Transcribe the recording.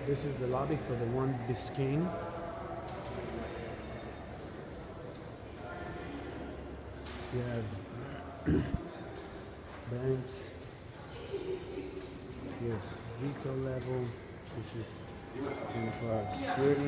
This is the lobby for the One Biscayne. You have banks. You have retail level, which is 24-hour security.